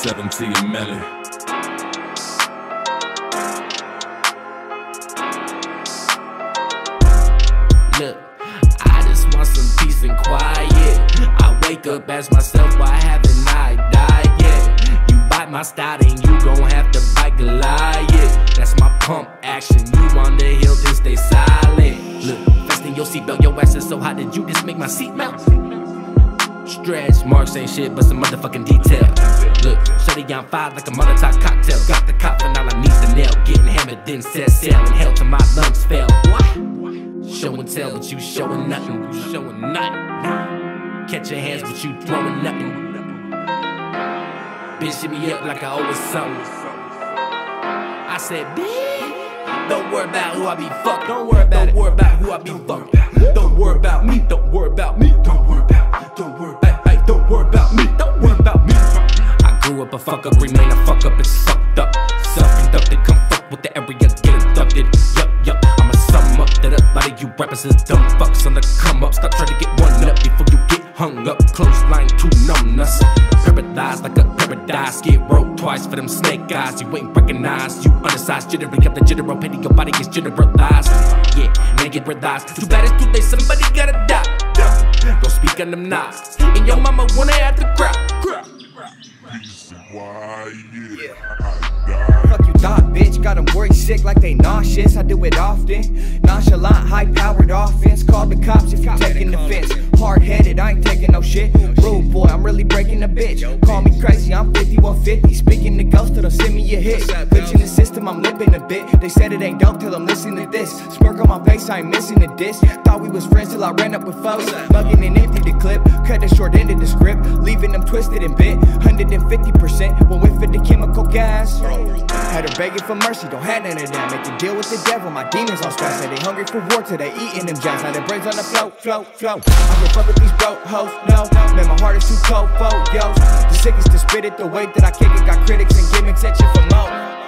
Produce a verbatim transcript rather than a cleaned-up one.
seventeen Melly. Look, I just want some peace and quiet. I wake up, ask myself, why haven't I died yet? You bite my style, then you gon' have to bite Goliath. That's my pump action, you on the hill, then stay silent. Look, fasten your seatbelt, your ass is so hot that you just make my seat melt. Stretch marks ain't shit but some motherfucking detail. Look, shutty on fire like a Molotov cocktail. Got the cop and all I need's the nail. Getting hammered, then set sail and hell till my lungs fail. What? Show and tell, but you showing nothing. You showing nothing. Catch your hands, but you throwing nothing. Bitch, hit me up like I owe her something. I said, bitch, don't worry about who I be fucking. Don't worry about Don't worry about who I be fucking. Don't worry about me. Don't worry about me. Don't worry about. Don't worry about. Hey, don't worry about me. Don't worry about me. I grew up a fuck up, remain a fuck up. It's fucked up. Self-inducted, come fuck with the area, get abducted. Yup, yup. I'ma sum up that a lot of you rappers is dumb fucks on the come up. Stop trying to get one up before you get hung up. Clothesline to numbness. Paralyzed like a paradise. Get rolled twice for them snake eyes. You ain't recognized. You undersized, jittery up the jitter. Pity your body gets generalized. Yeah, naked realized. Too bad it's too late. Somebody gotta die. Don't speak on them knives. And your mama wanna have to cry. Why, yeah, Fuck you thought, bitch, got them worried sick like they nauseous. I do it often. Nonchalant, high-powered offense. Call the cops if you're taking offense. Hard-headed, I ain't taking no shit. Rude boy, I'm really breaking the bitch. Call me crazy, I'm fifty-one fifty. Speaking to ghosts till they send me a hit. Glitch in the system, I'm lipping a bit. They said it ain't dope till I'm listening to this. Smirk on my face, I ain't missing the diss. Thought we was friends till I ran up with foes. Mugging and emptied the clip. Cut the short end of the script. Leaving them twisted and bit. one hundred fifty percent. One whiff of the chemical gas. Had her begging for mercy, don't have none of that. Make a deal with the devil, my demons on stress. Say they hungry for war till they eating them jazz. Now their brains on the float, float, float. I can fuck with these broke hoes, no. Man, my heart is too cold for yo. The sickest to spit it, the way that I kick it. Got critics and gimmicks at you for more.